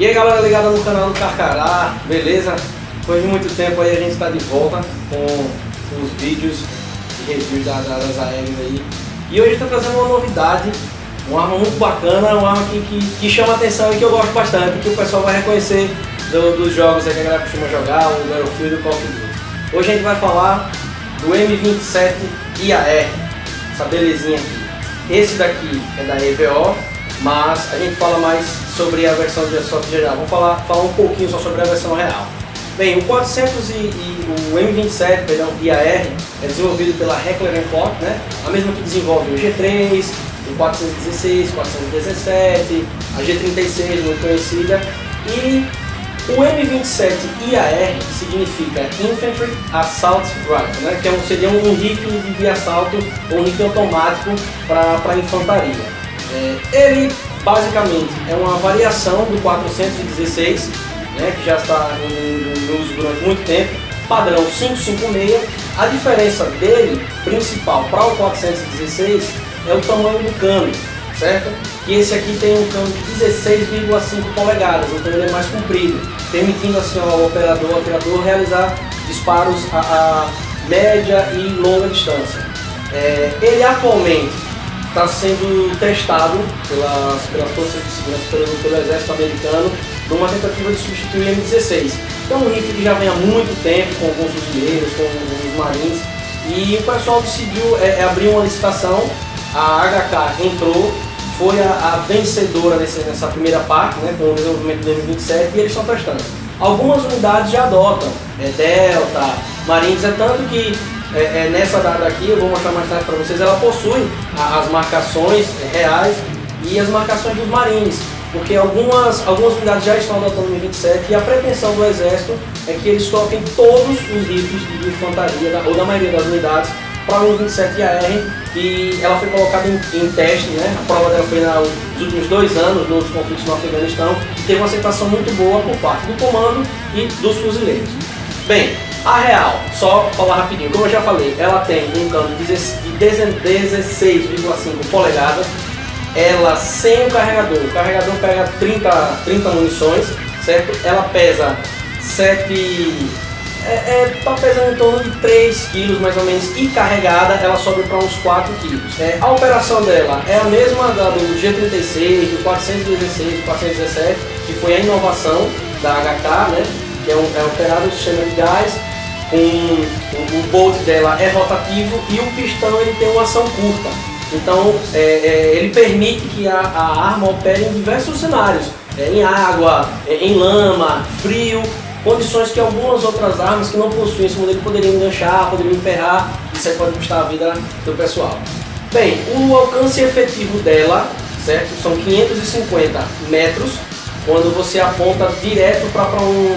E aí galera ligada no canal do Carcará, beleza? Depois de muito tempo aí a gente está de volta com os vídeos de review das aéreas aí. E hoje está trazendo uma novidade, uma arma muito bacana, uma arma que chama atenção e que eu gosto bastante, que o pessoal vai reconhecer dos jogos aí que a galera costuma jogar, o Battlefield e o Call of Duty. Hoje a gente vai falar do M27 IAR, essa belezinha aqui. Esse daqui é da EVO, mas a gente fala mais sobre a versão de airsoft geral. Vamos falar um pouquinho só sobre a versão real. Bem, o 400 o M27, perdão, IAR, é desenvolvido pela Heckler & Koch, né? A mesma que desenvolve o G3, o 416, 417, a G36, muito conhecida. E o M27 IAR significa Infantry Assault Rifle, né? Que seria um rifle de assalto, um rifle automático para infantaria. Ele basicamente é uma variação do 416, né, que já está em uso durante muito tempo, padrão 556. A diferença dele, principal para o 416, é o tamanho do cano, certo? Que esse aqui tem um cano de 16,5 polegadas, então ele é mais comprido, permitindo assim ao atirador realizar disparos a média e longa distância. Ele atualmente está sendo testado pelas forças de segurança, pelo exército americano, numa tentativa de substituir o M16. Então um rifle que já vem há muito tempo com alguns fuzileiros, com os marines, e o pessoal decidiu abrir uma licitação. A HK entrou, foi a vencedora nessa primeira parte, né, com o desenvolvimento do M27, e eles estão testando. Algumas unidades já adotam, Delta, Marines, é tanto que nessa data aqui, eu vou mostrar mais tarde para vocês, ela possui as marcações reais e as marcações dos Marines, porque algumas unidades já estão adotando o M27 e a pretensão do Exército é que eles troquem todos os rifles de infantaria, ou da maioria das unidades, para o M27 IAR, e ela foi colocada em teste, né? A prova dela foi nos últimos 2 anos, nos conflitos no Afeganistão, e teve uma aceitação muito boa por parte do comando e dos fuzileiros. Bem, a real, só falar rapidinho, como eu já falei, ela tem um cano de 16,5 polegadas, ela sem o carregador pega 30 munições, certo? Ela pesa 7... tá pesando em torno de 3 kg mais ou menos, e carregada ela sobe para uns 4 kg. A operação dela é a mesma da do G36, do 416, do 417, que foi a inovação da HK, né? Que é operado no sistema de gás. O bolt dela é rotativo e o pistão ele tem uma ação curta. Então ele permite que a arma opere em diversos cenários, em água, em lama, frio, condições que algumas outras armas que não possuem esse modelo poderiam enganchar, poderiam emperrar, isso aí pode custar a vida do pessoal. Bem, o alcance efetivo dela, certo? São 550 metros quando você aponta direto para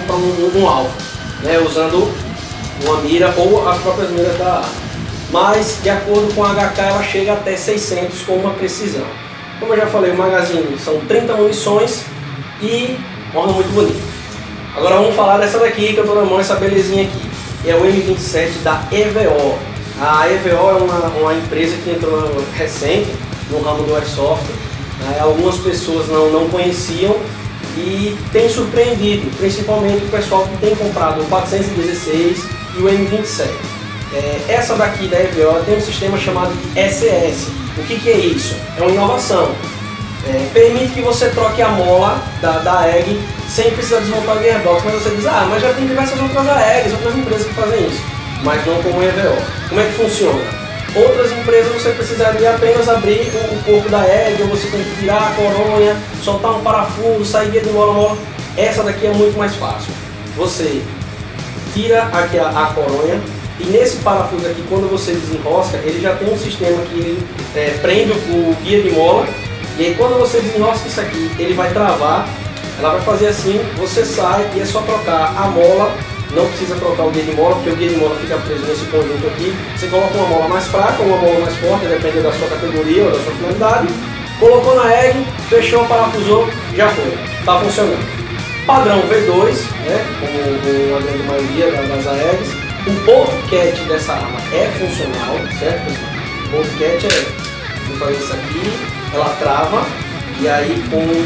um alvo, né? Usando uma mira ou as próprias miras da arma. Mas, de acordo com a HK, ela chega até 600 com uma precisão. Como eu já falei, o magazine são 30 munições e uma arma muito bonita. Agora vamos falar dessa daqui que eu estou na mão, essa belezinha aqui. É o M27 da EVO. A EVO é uma empresa que entrou recente no ramo do airsoft. Algumas pessoas não conheciam e tem surpreendido, principalmente o pessoal que tem comprado o 416 e o M27. Essa daqui da EVO tem um sistema chamado de SS. O que é isso? É uma inovação. Permite que você troque a mola da AEG sem precisar desmontar o gearbox, mas você diz, mas já tem diversas outras AEGs, outras empresas que fazem isso, mas não como a EVO. Como é que funciona? Outras empresas você precisaria apenas abrir o corpo da AEG, ou você tem que virar a coronha, soltar um parafuso, sair de mola. Essa daqui é muito mais fácil. Você tira aqui a coronha, e nesse parafuso aqui, quando você desenrosca, ele já tem um sistema que ele prende o guia de mola. E aí quando você desenrosca isso aqui, ele vai travar, ela vai fazer assim, você sai e é só trocar a mola, não precisa trocar o guia de mola, porque o guia de mola fica preso nesse conjunto aqui. Você coloca uma mola mais fraca ou uma mola mais forte, dependendo da sua categoria ou da sua finalidade. Colocou na egg, fechou, parafusou, já foi, está funcionando. Padrão V2, né, como a grande maioria das AEGs. O bolt catch dessa arma é funcional, certo pessoal? O bolt catch vou fazer isso aqui, ela trava, e aí com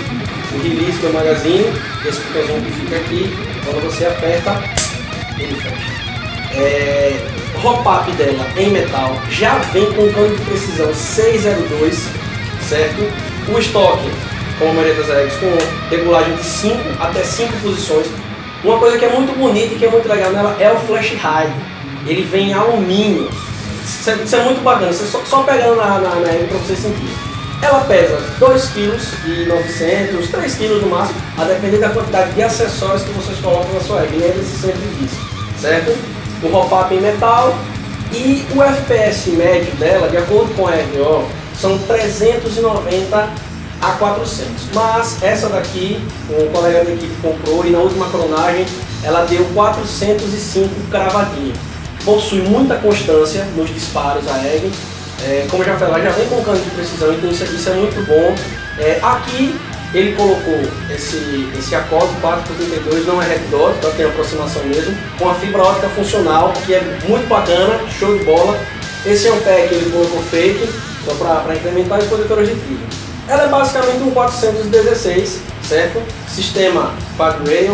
o release do magazine, esse botãozinho que fica aqui, quando você aperta, ele fecha. O hop-up dela em metal já vem com cano de precisão 602, certo? O estoque, como a maioria das eggs, com regulagem de 5 até 5 posições. Uma coisa que é muito bonita e que é muito legal nela é o flash hide. Ele vem em alumínio. Isso é muito bacana, você só pegando na egg para você sentir. Ela pesa 2,9 kg, 3 kg no máximo, a depender da quantidade de acessórios que vocês colocam na sua egg. Lembre-se sempre disso, certo? O hop-up em metal e o FPS médio dela, de acordo com a EVO, são 390 a 400. Mas essa daqui, um colega da equipe comprou e na última clonagem ela deu 405 cravadinho. Possui muita constância nos disparos a egg. Como eu já falei, ela já vem com cano de precisão, então isso é muito bom. Aqui ele colocou esse acorde 4x32, não é red dot, então tem aproximação mesmo, com a fibra óptica funcional, que é muito bacana, show de bola. Esse é um pack que ele colocou fake, só para incrementar os protetores de trilho. Ela é basicamente um 416, certo? Sistema Quadrail,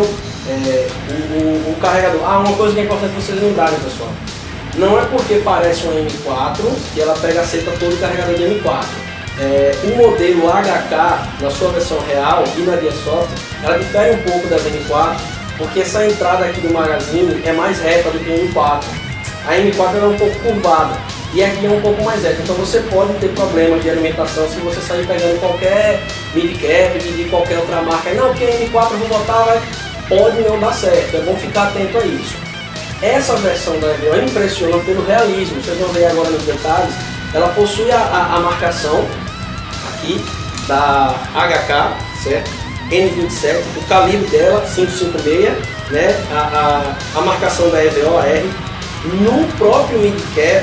o carregador. Uma coisa que é importante vocês lembrarem, pessoal. Não é porque parece um M4 que ela aceita todo o carregador de M4. O modelo HK, na sua versão real e na Airsoft, ela difere um pouco das M4, porque essa entrada aqui do magazine é mais reta do que a M4. A M4 é um pouco curvada e aqui é um pouco mais reta, então você pode ter problemas de alimentação se você sair pegando qualquer mid-cap de qualquer outra marca. Não, porque a M4 eu vou botar, pode não dar certo, é bom ficar atento a isso. Essa versão da EVO impressiona pelo realismo, vocês vão ver agora nos detalhes. Ela possui a marcação aqui da HK, certo? N27, o calibre dela 556, né? A marcação da EVO-R. No próprio mid-cap,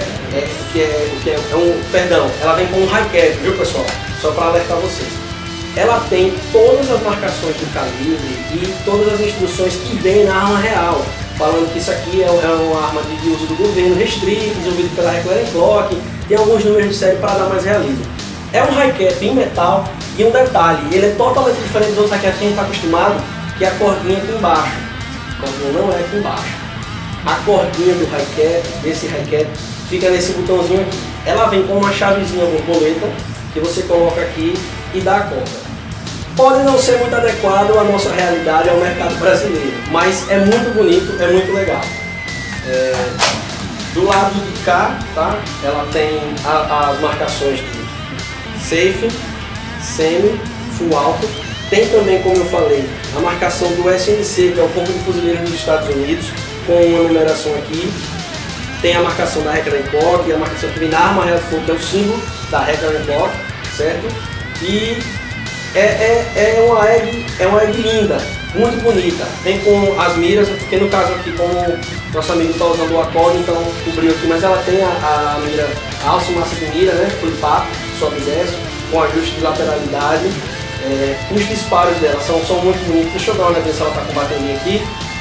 ela vem com um high cap, viu pessoal? Só para alertar vocês. Ela tem todas as marcações do calibre e todas as instruções que vêm na arma real, falando que isso aqui é uma arma de uso do governo restrito, desenvolvido pela Heckler & Koch, tem alguns números de série para dar mais realismo. É um high cap em metal e um detalhe, ele é totalmente diferente dos outros high caps que a gente está acostumado, que é a cordinha aqui embaixo. A cordinha não é aqui embaixo. A cordinha do high cap, desse high cap, fica nesse botãozinho aqui. Ela vem com uma chavezinha borboleta que você coloca aqui e dá a corda. Pode não ser muito adequado à nossa realidade, ao mercado brasileiro, mas é muito bonito, é muito legal. Do lado de cá, tá? Ela tem as marcações de safe, semi, full auto. Tem também, como eu falei, a marcação do SNC, que é o Corpo de Fuzileiros dos Estados Unidos, com uma numeração aqui. Tem a marcação da Heckler & Koch, a marcação que vem na arma real de fogo, que é o símbolo da Heckler & Koch, certo? E é uma egg linda, muito bonita. Vem com as miras, porque no caso aqui, como nosso amigo está usando o acorde, então cobriu aqui, mas ela tem a mira alça e massa de mira, né? Flip-up, sobe e desce, com ajuste de lateralidade. Os disparos dela são muito bonitos. Deixa eu dar uma olhada se ela está com bateria aqui.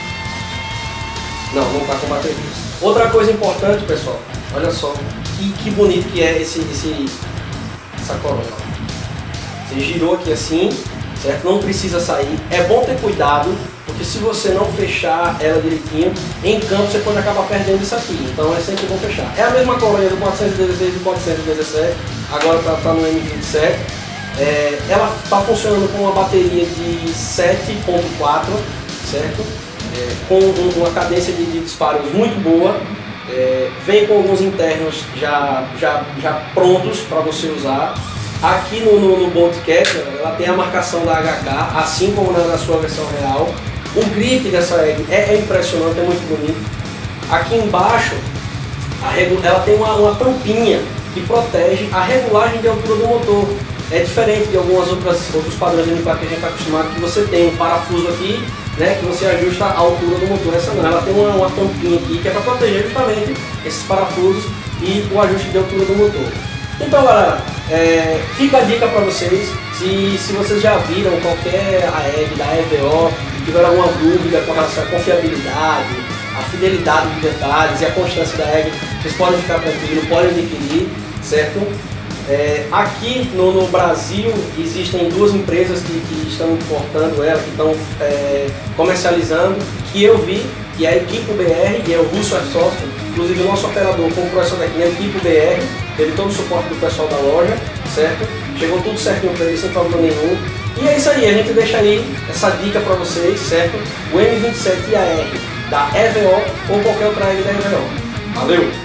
Não está com bateria. Outra coisa importante, pessoal, olha só que bonito que é essa coroa. Você girou aqui assim, certo? Não precisa sair. É bom ter cuidado, porque se você não fechar ela direitinho, em campo você pode acabar perdendo isso aqui. Então é sempre bom fechar. É a mesma coroa do 416 e do 417, agora está no M27. Ela está funcionando com uma bateria de 7.4, certo? Com uma cadência de disparos muito boa. Vem com alguns internos já prontos para você usar. Aqui no Bolt Catcher, ela tem a marcação da HK, assim como na sua versão real. O grip dessa egg é impressionante, é muito bonito. Aqui embaixo, ela tem uma tampinha que protege a regulagem de altura do motor. É diferente de outros padrões de M4 que a gente está acostumado, que você tem um parafuso aqui, né, que você ajusta a altura do motor. Essa não, ela tem uma tampinha aqui que é para proteger justamente esses parafusos e o ajuste de altura do motor. Então galera, fica a dica para vocês, se vocês já viram qualquer AEG da EVO e tiveram alguma dúvida com relação à confiabilidade, a fidelidade de detalhes e a constância da EG, vocês podem ficar tranquilos, podem adquirir, certo? Aqui no Brasil existem duas empresas que estão importando ela, que estão comercializando, que eu vi, que é a Equipo BR e é o Russo Airsoft. Inclusive o nosso operador comprou essa daqui na Equipo BR, teve todo o suporte do pessoal da loja, certo? Chegou tudo certinho para ele, sem problema nenhum. E é isso aí, a gente deixa aí essa dica para vocês, certo? O M27 IAR da EVO ou qualquer outra área da EVO. Valeu!